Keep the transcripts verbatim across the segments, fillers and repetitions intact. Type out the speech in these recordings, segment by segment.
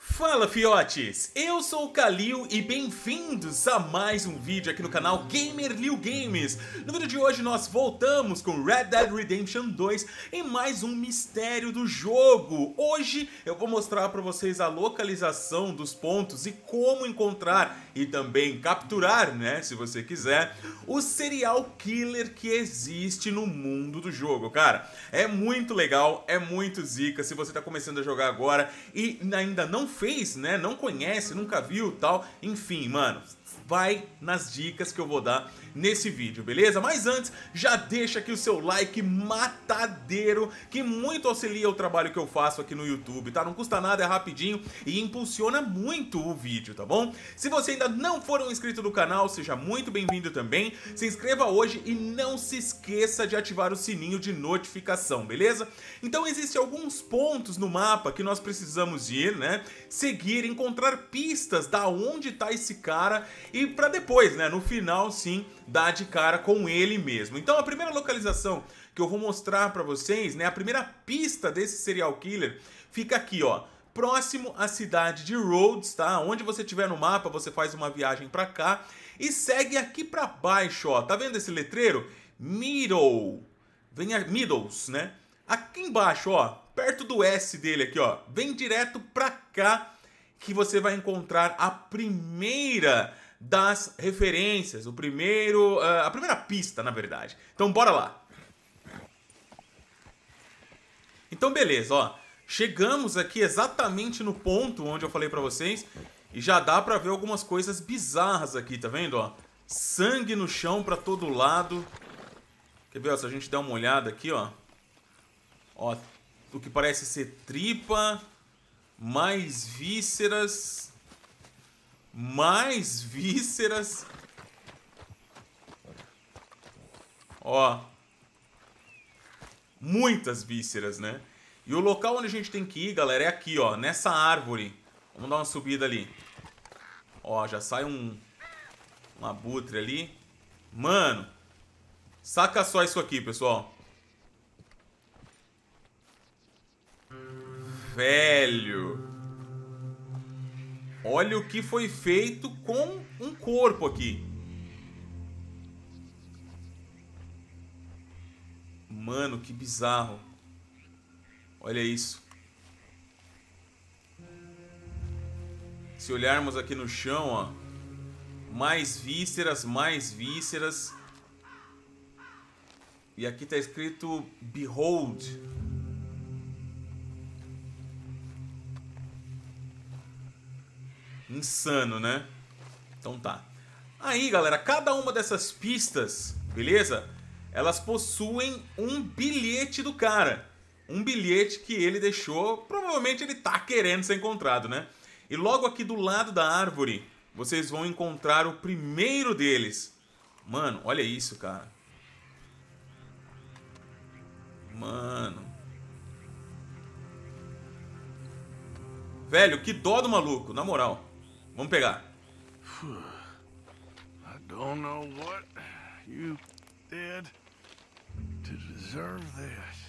Fala fiotes, eu sou o Kalil e bem-vindos a mais um vídeo aqui no canal GamerLil Games. No vídeo de hoje nós voltamos com Red Dead Redemption dois em mais um mistério do jogo. Hoje eu vou mostrar para vocês a localização dos pontos e como encontrar e também capturar, né, se você quiser, o serial killer que existe no mundo do jogo. Cara, é muito legal, é muito zica. Se você tá começando a jogar agora e ainda não fez, né, não conhece, nunca viu, tal, enfim, mano, vai nas dicas que eu vou dar nesse vídeo, beleza? Mas antes, já deixa aqui o seu like matadeiro, que muito auxilia o trabalho que eu faço aqui no YouTube, tá? Não custa nada, é rapidinho e impulsiona muito o vídeo, tá bom? Se você ainda não for um inscrito do canal, seja muito bem-vindo também, se inscreva hoje e não se esqueça de ativar o sininho de notificação, beleza? Então existem alguns pontos no mapa que nós precisamos ir, né? Seguir, encontrar pistas da onde tá esse cara e pra depois, né, no final, sim, dar de cara com ele mesmo. Então a primeira localização que eu vou mostrar pra vocês, né, a primeira pista desse serial killer fica aqui, ó, próximo à cidade de Rhodes, tá? Onde você estiver no mapa, você faz uma viagem pra cá e segue aqui pra baixo, ó. Tá vendo esse letreiro? Middle. Vem a Middles, né? Aqui embaixo, ó, perto do S dele aqui, ó. Vem direto pra cá que você vai encontrar a primeira das referências, o primeiro, uh, a primeira pista, na verdade. Então bora lá. Então beleza, ó. Chegamos aqui exatamente no ponto onde eu falei pra vocês e já dá pra ver algumas coisas bizarras aqui, tá vendo, ó? Sangue no chão pra todo lado. Quer ver, ó, se a gente der uma olhada aqui, ó. Ó, o que parece ser tripa, mais vísceras, mais vísceras. Ó, muitas vísceras, né? E o local onde a gente tem que ir, galera, é aqui, ó, nessa árvore. Vamos dar uma subida ali. Ó, já sai um, um abutre ali. Mano, saca só isso aqui, pessoal. Velho. Olha o que foi feito com um corpo aqui. Mano, que bizarro. Olha isso. Se olharmos aqui no chão, ó, mais vísceras, mais vísceras. E aqui tá escrito Behold. Insano, né? Então tá. Aí, galera, cada uma dessas pistas, beleza? Elas possuem um bilhete do cara. Um bilhete que ele deixou, provavelmente ele tá querendo ser encontrado, né? E logo aqui do lado da árvore, vocês vão encontrar o primeiro deles. Mano, olha isso, cara. Mano. Velho, que dó do maluco, na moral. Vamos pegar. I don't know what you did to deserve this.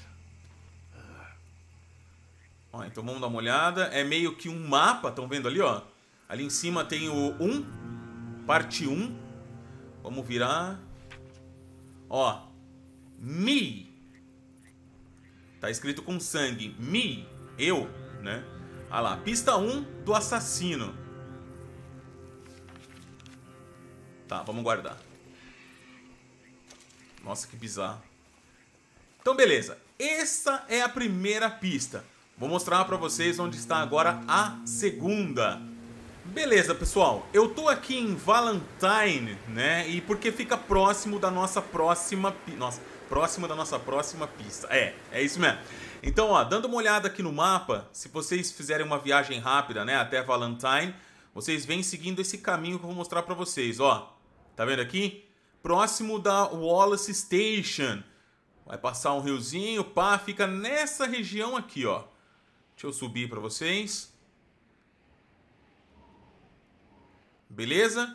Ó, então vamos dar uma olhada. É meio que um mapa, estão vendo ali, ó? Ali em cima tem o um, parte um. Vamos virar. Ó, me. Tá escrito com sangue. Me, eu, né? Olha lá, pista um do assassino. Tá, vamos guardar. Nossa, que bizarro. Então, beleza. Essa é a primeira pista. Vou mostrar pra vocês onde está agora a segunda. Beleza, pessoal. Eu tô aqui em Valentine, né? E porque fica próximo da nossa próxima... Nossa, próximo da nossa próxima pista. É, é isso mesmo. Então, ó, dando uma olhada aqui no mapa, se vocês fizerem uma viagem rápida, né, até Valentine, vocês vêm seguindo esse caminho que eu vou mostrar pra vocês, ó. Tá vendo aqui? Próximo da Wallace Station. Vai passar um riozinho, pá, fica nessa região aqui, ó. Deixa eu subir pra vocês. Beleza?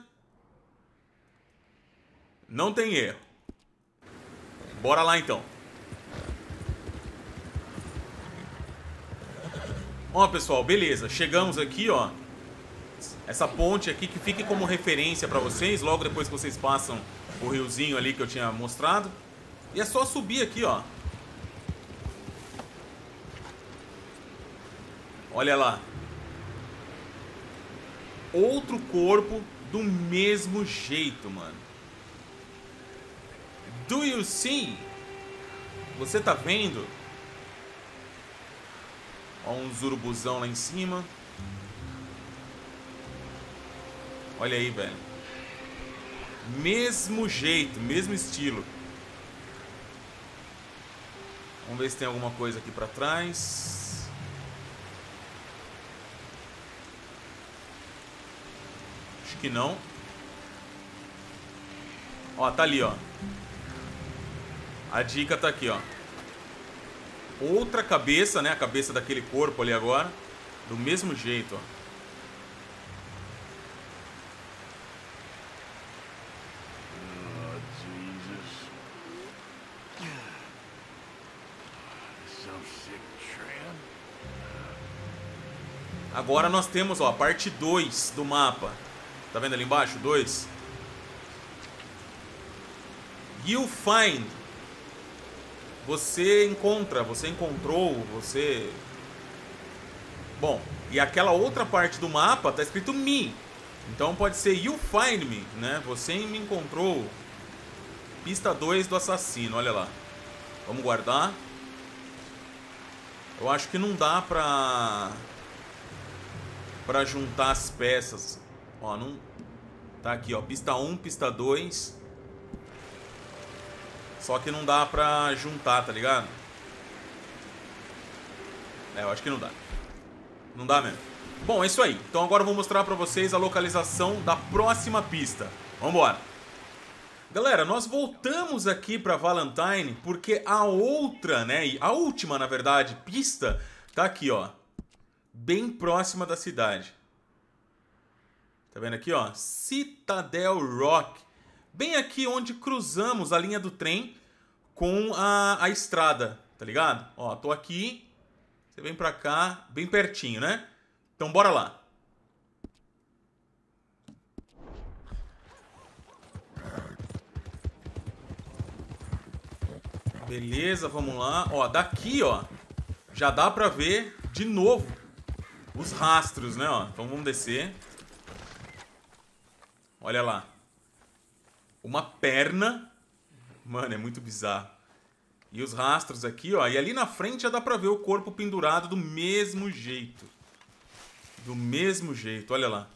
Não tem erro. Bora lá então. Ó, pessoal, beleza. Chegamos aqui, ó. Essa ponte aqui que fique como referência pra vocês, logo depois que vocês passam o riozinho ali que eu tinha mostrado. E é só subir aqui, ó. Olha lá. Outro corpo do mesmo jeito, mano. Do you see? Você tá vendo? Ó, um urubuzão lá em cima. Olha aí, velho. Mesmo jeito, mesmo estilo. Vamos ver se tem alguma coisa aqui pra trás. Acho que não. Ó, tá ali, ó. A dica tá aqui, ó. Outra cabeça, né? A cabeça daquele corpo ali agora. Do mesmo jeito, ó. Agora nós temos, ó, a parte dois do mapa. Tá vendo ali embaixo? dois. You find. Você encontra, você encontrou, você... Bom, e aquela outra parte do mapa tá escrito me. Então pode ser you find me, né? Você me encontrou. Pista dois do assassino, olha lá. Vamos guardar. Eu acho que não dá pra... Pra juntar as peças. Ó, não... Tá aqui, ó. Pista um, pista dois. Só que não dá pra juntar, tá ligado? É, eu acho que não dá. Não dá mesmo. Bom, é isso aí. Então agora eu vou mostrar pra vocês a localização da próxima pista. Vambora. Galera, nós voltamos aqui pra Valentine porque a outra, né? A última, na verdade, pista tá aqui, ó. Bem próxima da cidade. Tá vendo aqui, ó? Citadel Rock. Bem aqui onde cruzamos a linha do trem com a, a estrada, tá ligado? Ó, tô aqui. Você vem pra cá, bem pertinho, né? Então bora lá. Beleza, vamos lá. Ó, daqui, ó, já dá pra ver de novo os rastros, né, ó. Então vamos descer. Olha lá. Uma perna. Mano, é muito bizarro. E os rastros aqui, ó. E ali na frente já dá pra ver o corpo pendurado do mesmo jeito. Do mesmo jeito, olha lá.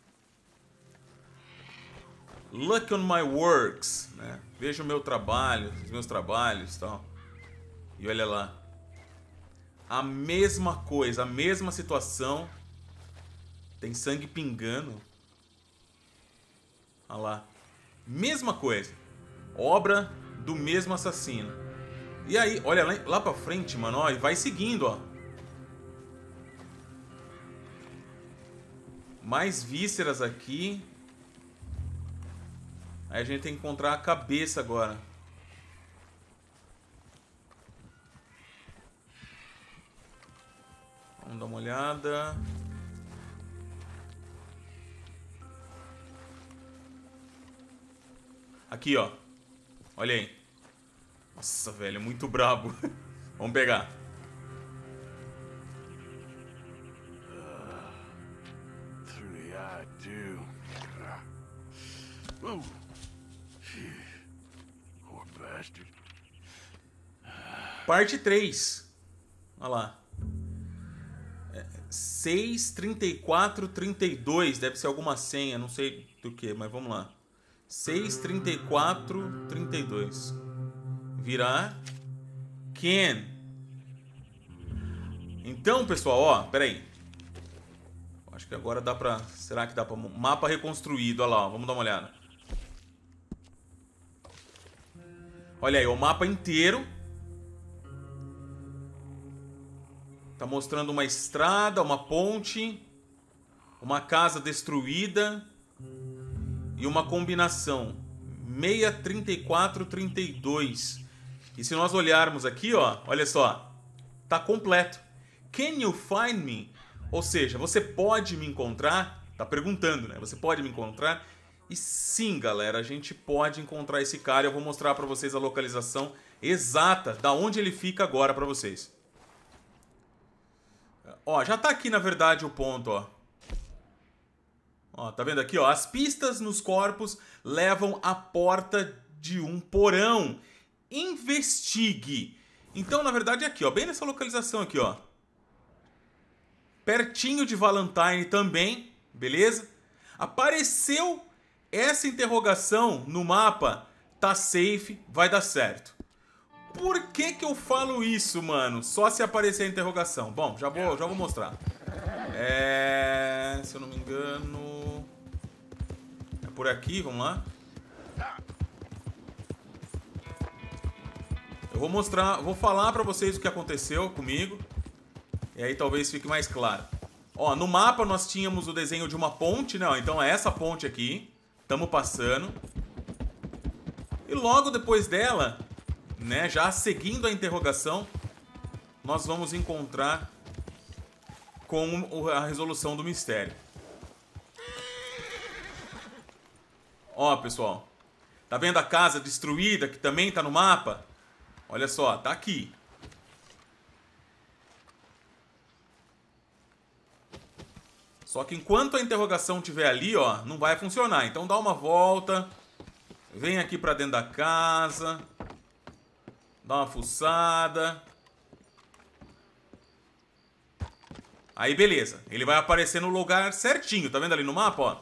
Look on my works, né? Veja o meu trabalho, os meus trabalhos e tal. E olha lá. A mesma coisa, a mesma situação. Tem sangue pingando. Olha lá. Mesma coisa. Obra do mesmo assassino. E aí, olha lá, lá pra frente, mano, ó, e vai seguindo, ó. Mais vísceras aqui. Aí a gente tem que encontrar a cabeça agora. Vamos dar uma olhada. Aqui, ó. Olha aí. Nossa, velho, muito brabo. Vamos pegar. Parte três. Olha lá. É, seis, trinta e quatro, trinta e dois. Deve ser alguma senha, não sei do que, mas vamos lá. seis, trinta e quatro, trinta e dois. Virar. Ken. Então, pessoal, ó, pera aí. Acho que agora dá pra... Será que dá pra... Mapa reconstruído, olha lá, ó, vamos dar uma olhada. Olha aí, o mapa inteiro. Tá mostrando uma estrada, uma ponte, uma casa destruída e uma combinação seis, trinta e quatro, trinta e dois. E se nós olharmos aqui, ó, olha só, tá completo. Can you find me? Ou seja, você pode me encontrar? Tá perguntando, né? Você pode me encontrar? E sim, galera, a gente pode encontrar esse cara. Eu vou mostrar pra vocês a localização exata da onde ele fica agora pra vocês. Ó, já tá aqui na verdade o ponto, ó. Ó, tá vendo aqui, ó? As pistas nos corpos levam à porta de um porão. Investigue. Então, na verdade, é aqui, ó. Bem nessa localização aqui, ó. Pertinho de Valentine também, beleza? Apareceu essa interrogação no mapa. Tá safe, vai dar certo. Por que que eu falo isso, mano? Só se aparecer a interrogação. Bom, já vou, já vou mostrar. É... Se eu não me engano... É por aqui, vamos lá. Eu vou mostrar, vou falar pra vocês o que aconteceu comigo. E aí talvez fique mais claro. Ó, no mapa nós tínhamos o desenho de uma ponte, né? Ó, então é essa ponte aqui. Estamos passando. E logo depois dela, né? Já seguindo a interrogação, nós vamos encontrar com a resolução do mistério. Ó, pessoal. Tá vendo a casa destruída que também tá no mapa? Olha só, tá aqui. Só que enquanto a interrogação estiver ali, ó, não vai funcionar. Então dá uma volta. Vem aqui pra dentro da casa. Dá uma fuçada. Aí beleza, ele vai aparecer no lugar certinho, tá vendo ali no mapa, ó?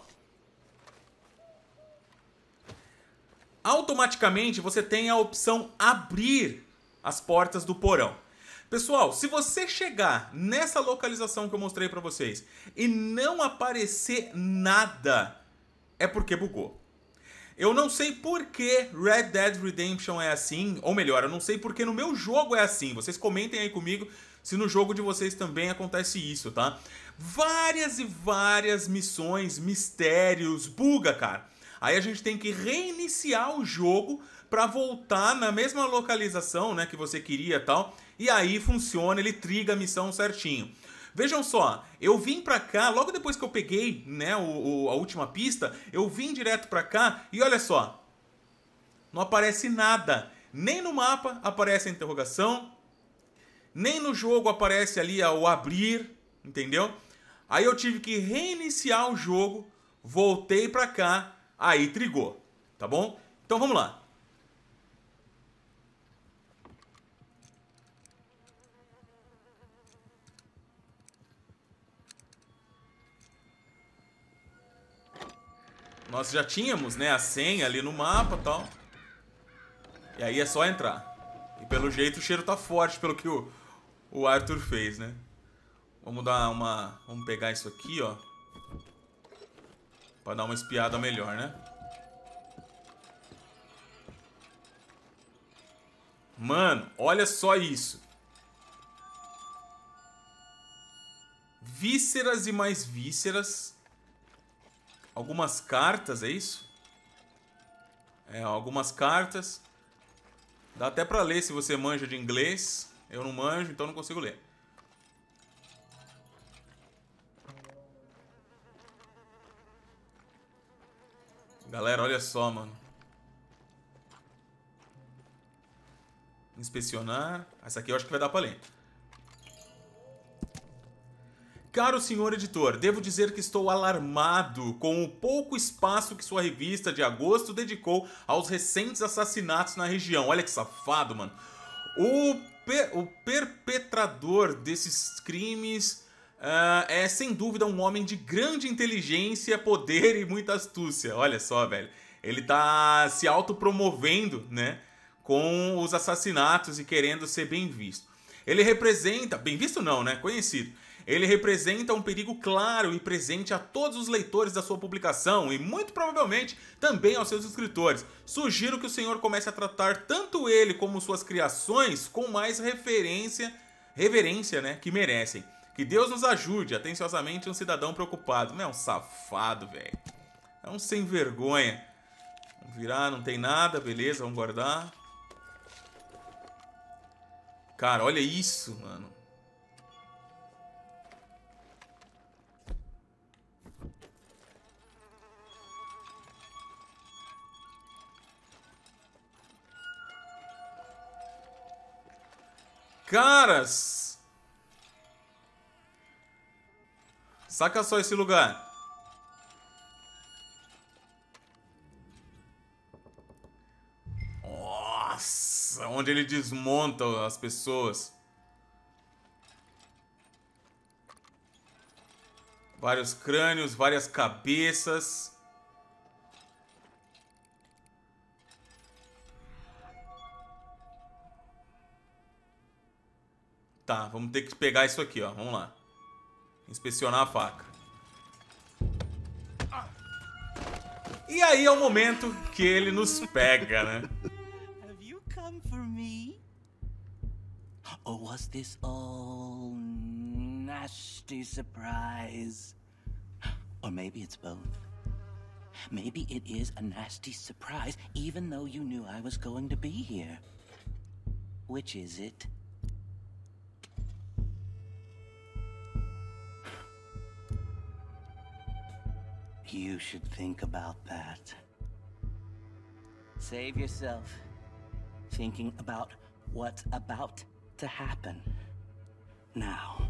Automaticamente você tem a opção abrir as portas do porão. Pessoal, se você chegar nessa localização que eu mostrei pra vocês e não aparecer nada, é porque bugou. Eu não sei por que Red Dead Redemption é assim, ou melhor, eu não sei porque no meu jogo é assim. Vocês comentem aí comigo se no jogo de vocês também acontece isso, tá? Várias e várias missões, mistérios, buga, cara. Aí a gente tem que reiniciar o jogo pra voltar na mesma localização, né, que você queria e tal. E aí funciona, ele triga a missão certinho. Vejam só, eu vim pra cá, logo depois que eu peguei, né, o, o, a última pista, eu vim direto pra cá e olha só. Não aparece nada. Nem no mapa aparece a interrogação, nem no jogo aparece ali o abrir, entendeu? Aí eu tive que reiniciar o jogo, voltei pra cá, aí trigou, tá bom? Então vamos lá. Nós já tínhamos, né, a senha ali no mapa e tal. E aí é só entrar. E pelo jeito o cheiro tá forte pelo que o, o Arthur fez, né? Vamos dar uma... Vamos pegar isso aqui, ó. Pra dar uma espiada melhor, né? Mano, olha só isso. Vísceras e mais vísceras. Algumas cartas, é isso? É, algumas cartas. Dá até pra ler se você manja de inglês. Eu não manjo, então não consigo ler. Galera, olha só, mano. Inspecionar. Essa aqui eu acho que vai dar pra ler. Caro senhor editor, devo dizer que estou alarmado com o pouco espaço que sua revista de agosto dedicou aos recentes assassinatos na região. Olha que safado, mano. O, per o perpetrador desses crimes uh, é, sem dúvida, um homem de grande inteligência, poder e muita astúcia. Olha só, velho. Ele tá se autopromovendo, né, com os assassinatos e querendo ser bem visto. Ele representa... Bem visto não, né? Conhecido. Ele representa um perigo claro e presente a todos os leitores da sua publicação e muito provavelmente também aos seus escritores. Sugiro que o senhor comece a tratar tanto ele como suas criações com mais referência, reverência, né, que merecem. Que Deus nos ajude, atenciosamente, um cidadão preocupado. Não é um safado, velho. É um sem vergonha. Vamos virar, não tem nada, beleza, vamos guardar. Cara, olha isso, mano. Caras! Saca só esse lugar. Nossa, onde ele desmonta as pessoas. Vários crânios, várias cabeças. Tá, vamos ter que pegar isso aqui, ó. Vamos lá. Inspecionar a faca. E aí é o momento que ele nos pega, né? Have you come for me? Or was this all nasty surprise? Or maybe it's both. Maybe it is a nasty surprise, even though you knew I was going to be here. Which is it? You should think about that. Save yourself thinking about what's about to happen. Now,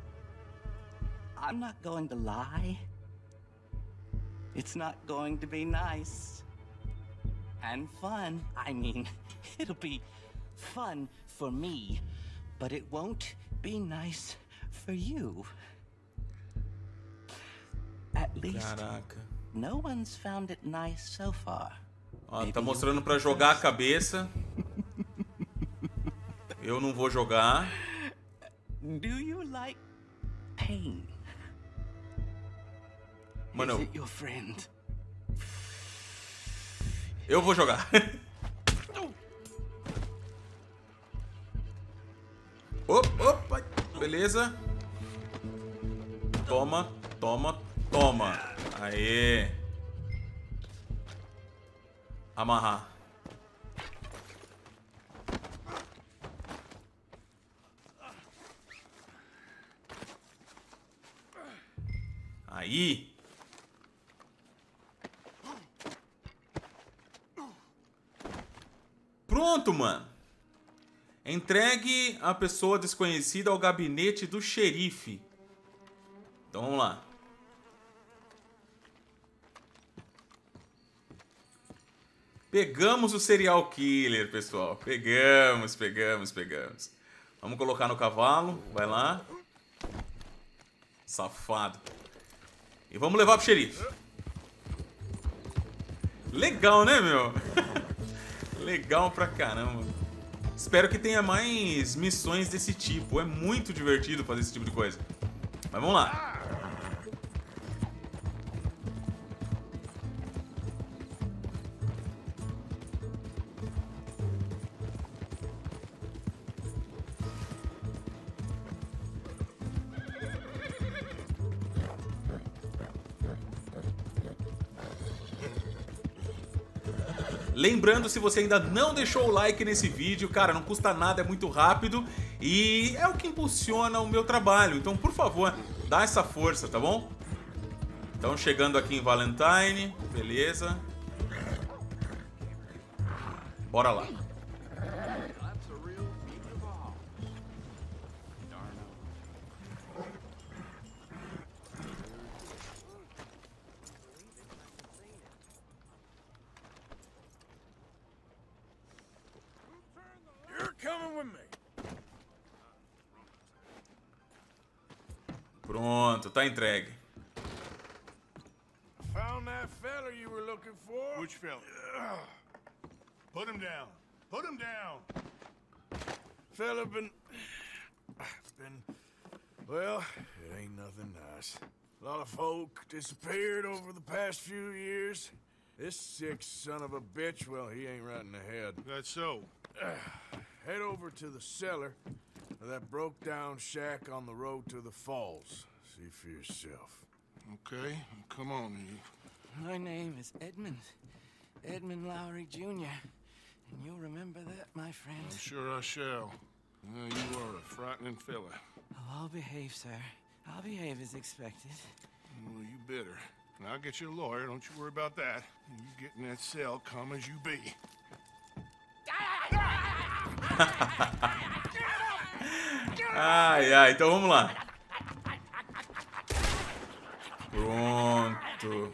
I'm not going to lie. It's not going to be nice and fun. I mean, it'll be fun for me, but it won't be nice for you. At least, Caraca. no one's found it nice so far. Ó, tá mostrando pra jogar a cabeça. Eu não vou jogar. Do you like pain? Mano, Is it your friend? eu vou jogar. Opa, opa, beleza. Toma, toma, toma. Aê. Amarrar. Aí. Pronto, mano. Entregue a pessoa desconhecida ao gabinete do xerife. Então vamos lá. Pegamos o serial killer, pessoal. Pegamos, pegamos, pegamos. Vamos colocar no cavalo. Vai lá. Safado. E vamos levar pro xerife. Legal, né, meu? Legal pra caramba. Espero que tenha mais missões desse tipo. É muito divertido fazer esse tipo de coisa. Mas vamos lá. Lembrando, se você ainda não deixou o like nesse vídeo, cara, não custa nada, é muito rápido e é o que impulsiona o meu trabalho. Então, por favor, dá essa força, tá bom? Então, chegando aqui em Valentine, beleza. Bora lá. Pronto, tá entregue. Found that fella you were looking for? Which fella? Put him down. Put him down. Fella been... been... Well, it ain't nothing nice. A lot of folk disappeared over the past few years. This sick son of a bitch, well, he ain't right in the head. That's so. Head over to the cellar of that broke-down shack on the road to the falls. See for yourself. Okay, come on, you. My name is Edmund. Edmund Lowry Junior And you'll remember that, my friend. I'm sure I shall. Uh, you are a frightening fella. Oh, I'll behave, sir. I'll behave as expected. Well, you better. And I'll get you a lawyer, don't you worry about that. And you get in that cell, calm as you be. Ai, ai, então vamos lá. Pronto.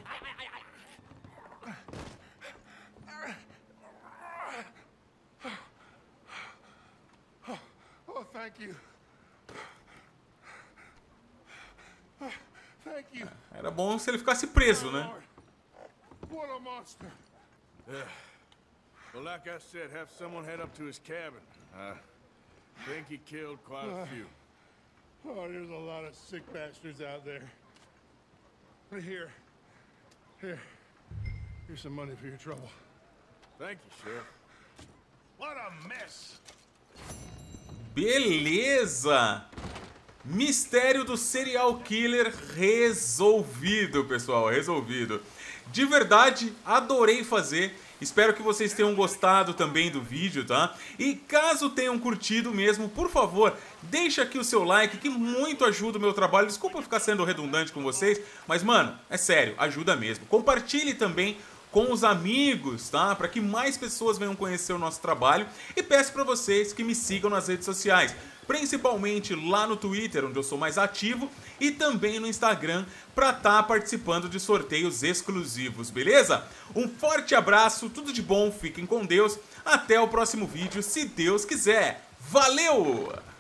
Oh, thank you. Thank you. Era bom se ele ficasse preso, né? What a monster. Yeah. Well, like I said, have someone head up to his cabin. I think he killed quite a few. Oh, there's a lot of sick bastards out there. Here. Here. Here's some money for your trouble. Thank you, Sheriff. What a mess. Beleza! Mistério do serial killer resolvido, pessoal, resolvido. De verdade, adorei fazer. Espero que vocês tenham gostado também do vídeo, tá? E caso tenham curtido mesmo, por favor, deixa aqui o seu like, que muito ajuda o meu trabalho. Desculpa ficar sendo redundante com vocês, mas, mano, é sério, ajuda mesmo. Compartilhe também com os amigos, tá? Para que mais pessoas venham conhecer o nosso trabalho. E peço para vocês que me sigam nas redes sociais, principalmente lá no Twitter, onde eu sou mais ativo, e também no Instagram, para estar participando de sorteios exclusivos, beleza? Um forte abraço, tudo de bom, fiquem com Deus, até o próximo vídeo, se Deus quiser. Valeu!